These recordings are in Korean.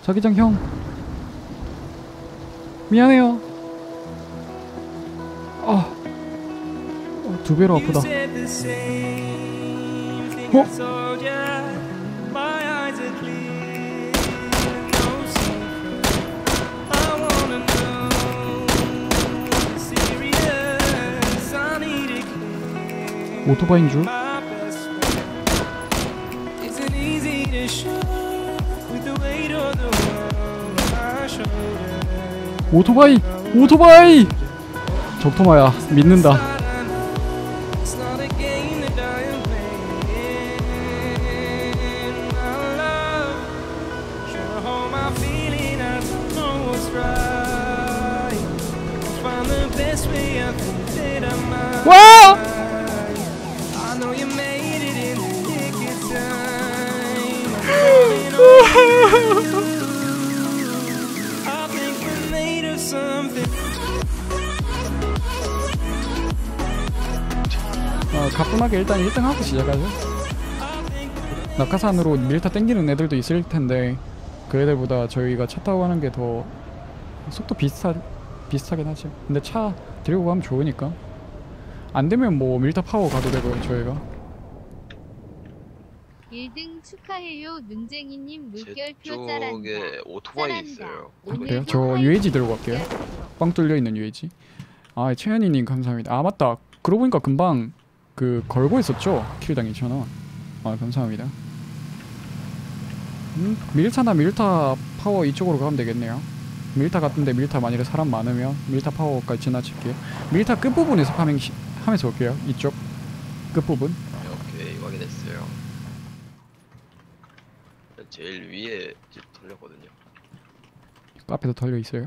자기장 형 미안해요. 두 배로 아프다. 오토바이인 줄? 오토바이! 오토바이! 적토마야 믿는다. 와! 가뿐하게 일단 1등하고 시작하죠. 낙하산으로 밀타 땡기는 애들도 있을 텐데 그 애들보다 저희가 차 타고 가는 게 더 속도 비슷하긴 하죠. 근데 차 들고 가면 좋으니까. 안 되면 뭐 밀타 파워 가도 되고요, 저희가. 1등 축하해요. 눈쟁이님 물결표 제 짜란다. 쪽에 오토바이 있어요. 아, 그래요? 저 UAG 들고 갈게요. 빵 뚫려있는 UAG. 아, 최현이님 감사합니다. 아, 맞다. 그러고 보니까 금방 그 걸고 있었죠? 킬당 2,000원. 아, 감사합니다. 밀타나 밀타 파워 이쪽으로 가면 되겠네요. 밀타 같은데 밀타 만일에 사람 많으면 밀타 파워까지 지나칠게요. 밀타 끝부분에서 하면서 올게요. 이쪽 끝부분. 오케이, 확인했어요. 제일 위에 집 털렸거든요. 앞에도 털려 있어요.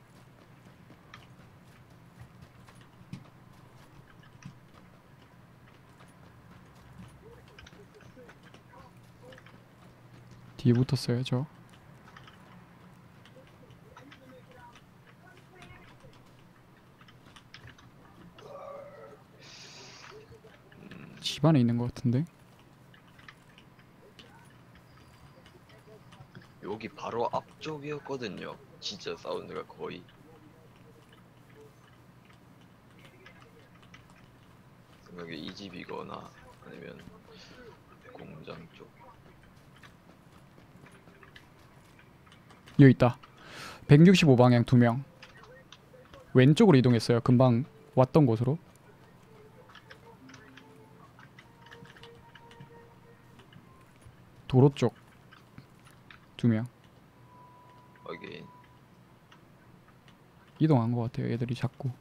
뒤에 붙었어요, 저. 집 안에 있는 것 같은데. 여기 바로 앞쪽이었거든요. 진짜 사운드가 거의. 생각에 이 집이거나 아니면 공장 쪽. 여기 있다. 165방향 2명. 왼쪽으로 이동했어요. 금방 왔던 곳으로. 도로 쪽 2명. 확인. 이동한 것 같아요. 애들이 자꾸.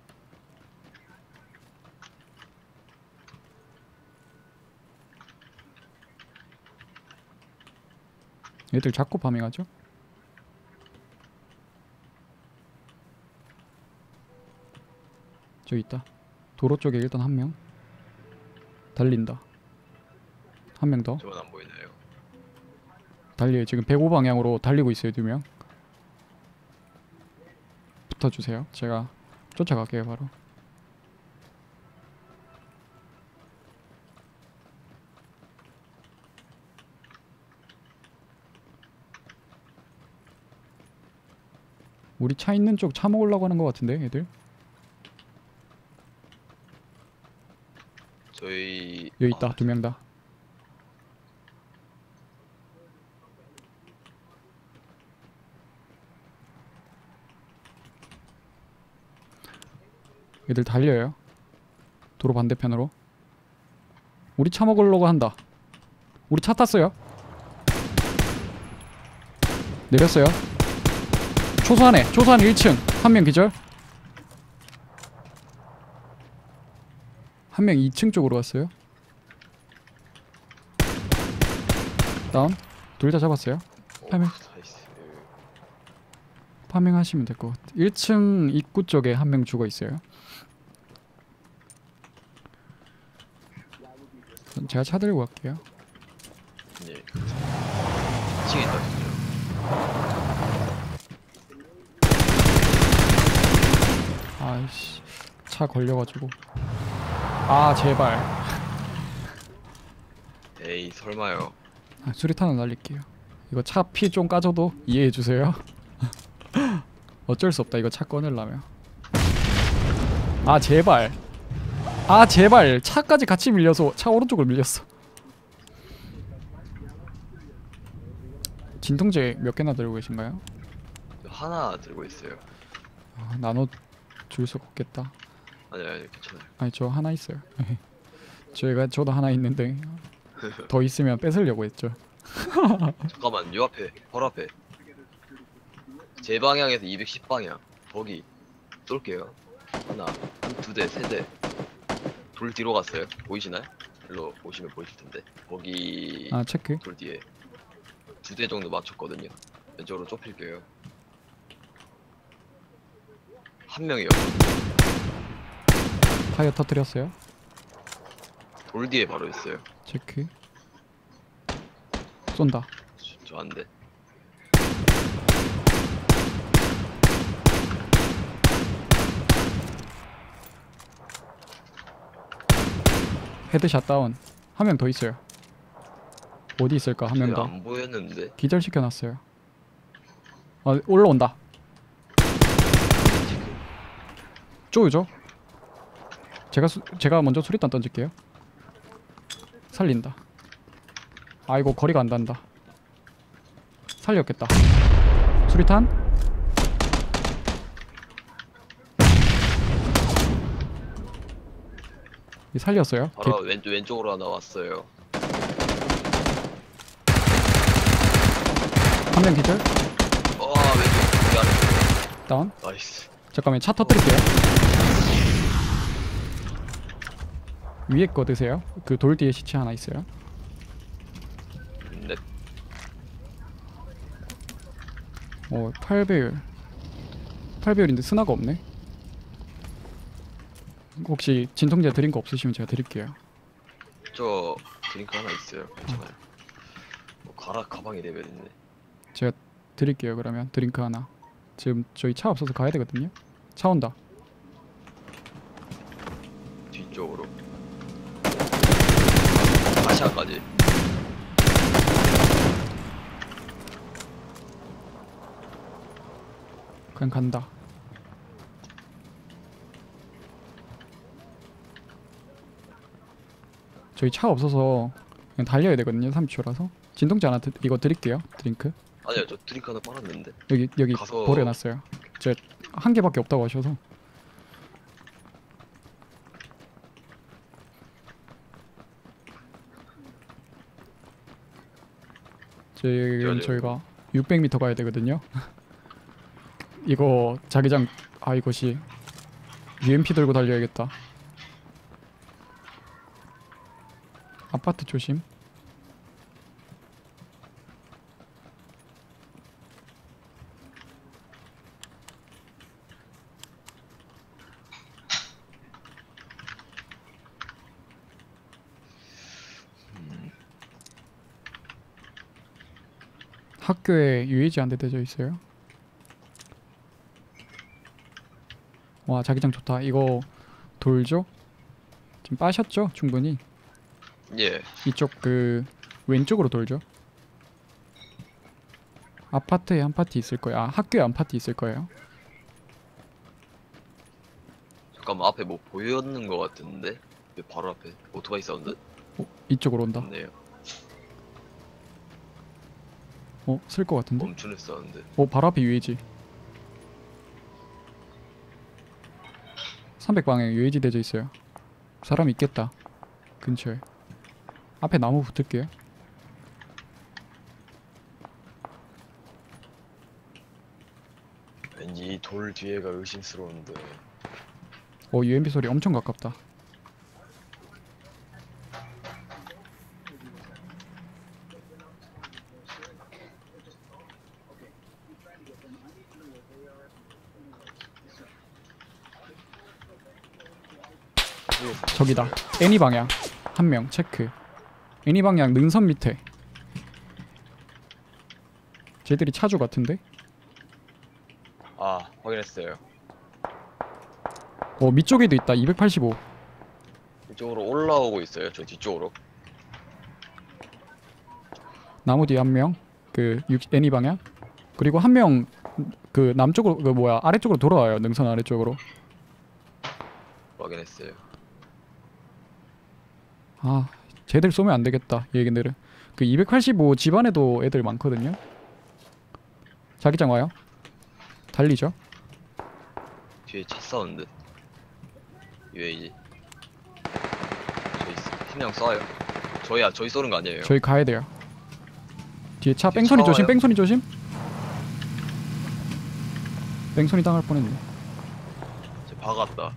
애들 자꾸 파밍하죠? 저기 있다. 도로 쪽에 일단 한 명. 달린다. 한 명 더. 저건 안 보이나요? 달려요. 지금 105방향으로 달리고 있어요. 2명. 붙어주세요. 제가 쫓아갈게요. 바로. 우리 차 있는 쪽 차 먹으려고 하는 것 같은데 애들. 저희 여기 있다. 2명 다. 얘들 달려요. 도로 반대편으로. 우리 차 먹으려고 한다. 우리 차 탔어요. 내렸어요. 초소안에 1층 한 명 기절. 한 명 2층 쪽으로 왔어요. 다운. 둘 다 잡았어요. 파밍. 파밍하시면 될 것 같아. 1층 입구 쪽에 한 명 죽어 있어요. 제가 차 들고 갈게요. 네. 2층에 있다. 아이씨, 차 걸려가지고. 아, 제발. 에이 설마요. 아, 수리탄을 날릴게요. 이거 차 피 좀 까져도 이해해 주세요. 어쩔 수 없다. 이거 차 꺼내려면. 아 제발. 아 제발. 차까지 같이 밀려서 차 오른쪽을 밀렸어. 진통제 몇 개나 들고 계신가요? 하나 들고 있어요. 아, 나눠 줄 수가 없겠다. 아니 괜찮아요. 아니 저 하나 있어요. 저도 하나 있는데 더 있으면 뺏으려고 했죠. 잠깐만 요 앞에 바로 앞에 제 방향에서 210방향 거기 쏠게요. 하나 두 대 세 대 돌 뒤로 갔어요. 보이시나요? 일로 오시면 보이실 텐데 거기 아 체크. 돌 뒤에 두 대 정도 맞췄거든요. 왼쪽으로 좁힐게요. 한 명이요. 타이어 터뜨렸어요. 돌 뒤에 바로 있어요. 체크. 쏜다. 저 안 돼. 헤드샷 다운. 한 명 더 있어요. 어디 있을까? 한 명 더. 안 보였는데. 기절시켜놨어요. 올라온다. 쪼우죠? 제가 먼저 수리탄 던질게요. 살린다. 아이고 거리가 안 닿는다. 살렸겠다. 수리탄. 살렸어요. 바로 왼쪽으로 하나 왔어요. 한 명 기절. 왼쪽 여기 안에. 다운. 나이스. 잠깐만 차 터뜨릴게요. 위에 거 드세요. 그 돌 뒤에 시체 하나 있어요. 네. 8배율. 8배율인데 스나가 없네. 혹시 진통제 드린 거 없으시면 제가 드릴게요. 저 드링크 하나 있어요. 괜찮아요. 가방에 레벨 있네. 제가 드릴게요. 그러면 드링크 하나. 지금 저희 차 없어서 가야 되거든요. 차 온다. 뒤쪽으로. 아시아까지. 그냥 간다. 저희 차 없어서 그냥 달려야 되거든요. 30초라서. 진통제 하나 이거 드릴게요. 드링크. 아니요, 저 드링크 하나 빨았는데. 여기 가서- 버려놨어요. 저 한 개밖에 없다고 하셔서. 지금 맞아요. 저희가 600m 가야 되거든요. 이거 자기장 이것이 UMP 들고 달려야겠다. 아파트 조심. 학교에 유해지 한 대 대져 있어요. 와 자기장 좋다. 이거 돌죠? 지금 빠셨죠? 충분히. 예. 이쪽 그 왼쪽으로 돌죠. 아파트에 한 파티 있을 거예요. 학교에 한 파티 있을 거예요. 잠깐만 앞에 뭐 보였는 것 같은데. 바로 앞에 오토바이 사운드. 이쪽으로 온다. 없네요. 쓸 것 같은데? 멈추는 사운드. 바로 앞에 UAG. 300방향 UAG 대져 있어요. 사람 있겠다. 근처에. 앞에 나무 붙을게요. 왠지 이 돌 뒤에가 의심스러운데. UMP 소리 엄청 가깝다. 저기다. 애니 방향 한 명 체크. 애니 방향 능선 밑에. 쟤들이 차주 같은데? 확인했어요. 밑쪽에도 있다. 285. 이쪽으로 올라오고 있어요. 저 뒤쪽으로. 나무 뒤에 한 명. 그 애니 방향. 그리고 한 명 그 남쪽으로 그 뭐야 아래쪽으로 돌아와요. 능선 아래쪽으로. 확인했어요. 아 쟤들 쏘면 안 되겠다. 얘네들은 그 285 집안에도 애들 많거든요. 자기장 와요. 달리죠. 뒤에 차 사운드. UAG. 저희 한명 쏴요. 저희 쏘는 거 아니에요. 저희 가야 돼요. 뒤에 차 뒤에 뺑소니 차 조심. 와요? 뺑소니 조심. 뺑소니 당할 뻔했네. 제 박았다.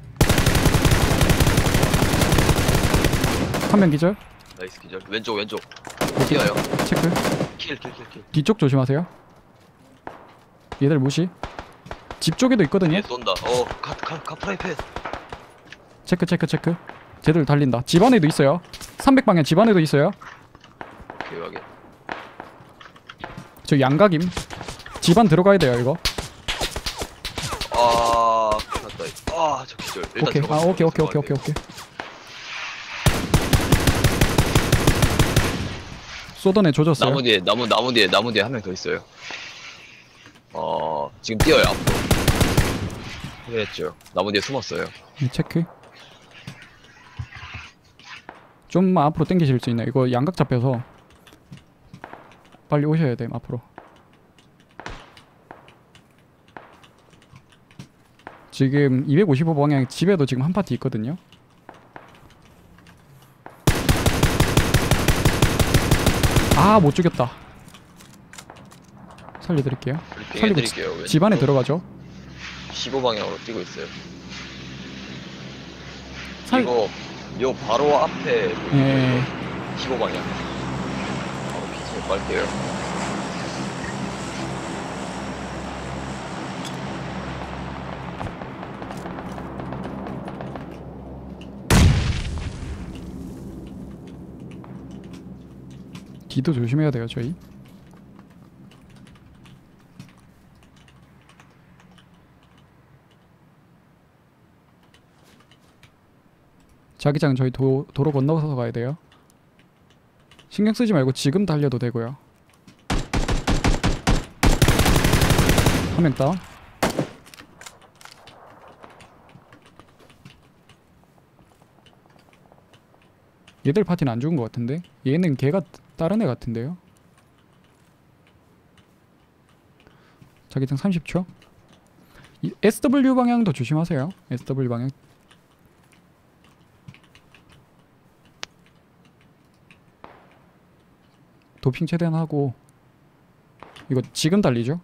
한 명 기절. 나이스 기절. 왼쪽. 뛰어요. 체크. 킬. 뒤쪽 조심하세요. 얘들 무시. 집 쪽에도 있거든요. 뒤에 쏜다. 카 프라이팬. 체크. 쟤들 달린다. 집 안에도 있어요. 300방향 집 안에도 있어요. 오케이 확인. 저 양각임. 집 안 들어가야 돼요 이거. 맞다. 저 기절. 일단 오케이. 들어가서 오케이. 들어가야 돼요. 쏘던 애 조졌어요. 나무 뒤에 한 명 더 있어요. 지금 뛰어요 앞으로. 확인했죠. 나무 뒤에 숨었어요. 체크. 좀만 앞으로 당기실 수 있나? 이거 양각 잡혀서 빨리 오셔야 돼 앞으로. 지금 255 방향 집에도 지금 한 파티 있거든요. 아 못 죽였다. 살려드릴게요. 살리고 드릴게요. 집 안에 들어가죠. 15방향으로 뛰고 있어요. 살- 이거 요 바로 앞에 보이죠? 예. 15방향. 바로 피치에 빨게요. 뒤도 조심해야 돼요 저희. 자기장 저희 도로 건너서 가야 돼요. 신경 쓰지 말고 지금 달려도 되고요. 한 명 다운. 얘들 파티는 안 죽은 것 같은데? 얘는 걔가 다른 애 같은데요? 자기장 30초. 이 SW 방향도 조심하세요. SW 방향. 도핑 최대한 하고. 이거 지금 달리죠?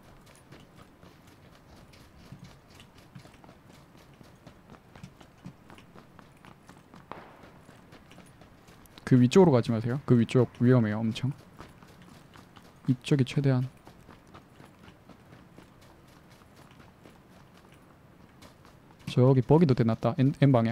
그 위쪽으로 가지 마세요. 그 위쪽 위험해요 엄청. 이쪽이 최대한. 저기 버기도 대놨다. N 방향.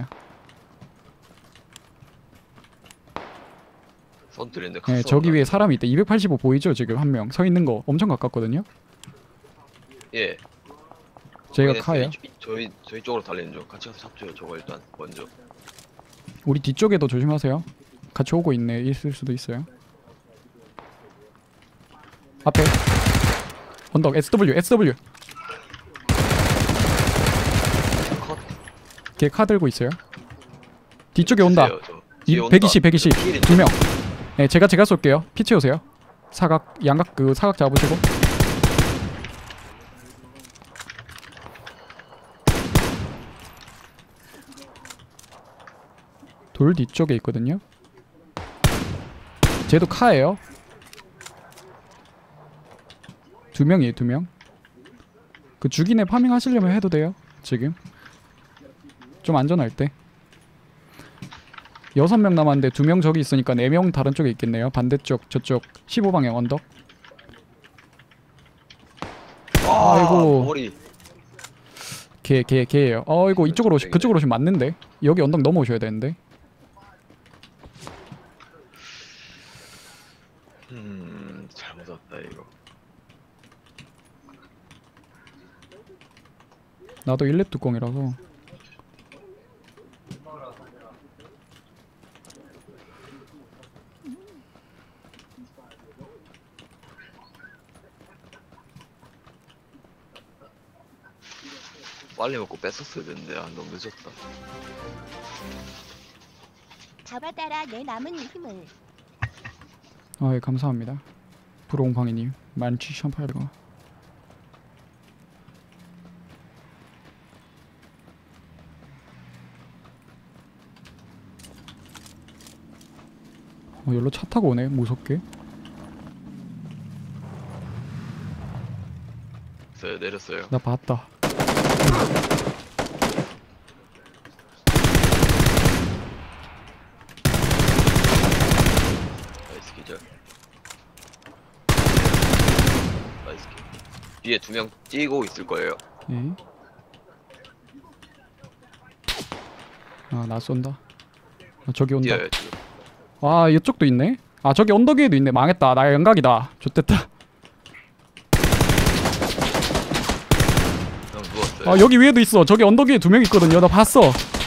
선들인데 네, 저기 위에 사람이 있다. 285 보이죠? 지금 한 명 서 있는 거 엄청 가깝거든요. 예. 저희가 확인했어요. 카예요. 저희 쪽으로 달리는 중. 같이 가서 잡죠. 저거 일단 먼저. 우리 뒤쪽에도 조심하세요. 같이 오고 있네. 있을 수도 있어요. 앞에 언덕 SW. 컷. 걔 카 들고 있어요. 뒤쪽에 온다. 주세요, 저. 뒤에 온다. 120 필인데. 두 명. 네, 제가 쏠게요. 피 채우세요. 사각 양각 그 사각 잡으시고. 돌 뒤쪽에 있거든요. 쟤도 카예요. 두 명이에요, 두 명. 그 죽이네 파밍 하시려면 해도 돼요. 지금 좀 안전할 때. 6명 남았는데 2명 저기 있으니까 4명 다른 쪽에 있겠네요. 반대쪽 저쪽 15방향 언덕. 아이고. 머리. 걔예요. 이거 이쪽으로 그쪽으로 오시면 맞는데. 여기 언덕 넘어오셔야 되는데. 잘못 왔다 이거. 나도 1렙 뚜껑이라서. 빨리 먹고 뺐었어야 되는데 너무 늦었다. 잡아따라 내 남은 힘을. 예, 감사합니다. 브롱팡이님 17,800원. 여기로 차 타고 오네 무섭게. 내렸어요. 나 봤다. 나이스 기절. 나이스 기. 뒤에 2명 뛰고 있을 거예요. 예. 나 쏜다. 저기 온다. 뛰어요 지금. 이쪽도 있네. 저기 언덕 위에도 있네. 망했다. 나 양각이다. 좋댔다. 형 누웠어요. 여기 위에도 있어. 저기 언덕 위에 2명 있거든요. 나 봤어.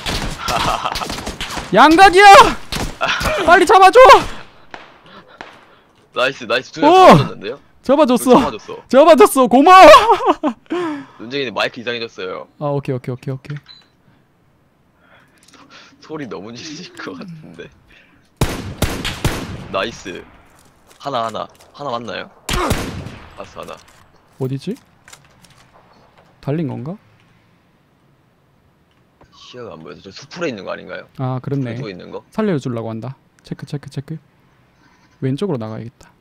양각이야! 빨리 잡아줘! 나이스 2명 어! 잡아줬는데요? 잡아줬어. 잡아줬어. 잡아줬어. 고마워. 눈쟁이는 마이크 이상해졌어요. 오케이. 소리 너무 지질 것 같은데. 나이스. 하나 맞나요? 봤어 하나. 어디지? 달린 건가? 시야가 안 보여서 저 수풀에 있는 거 아닌가요? 그렇네. 왼쪽에 있는 거? 살려주려고 한다. 체크. 왼쪽으로 나가야겠다.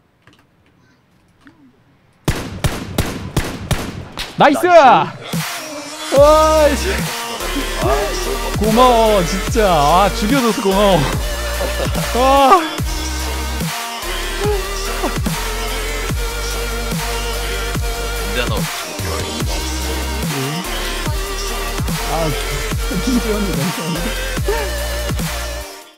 나이스! 와이씨. 고마워 진짜. 죽여줘서 고마워. 언제 하나 진짜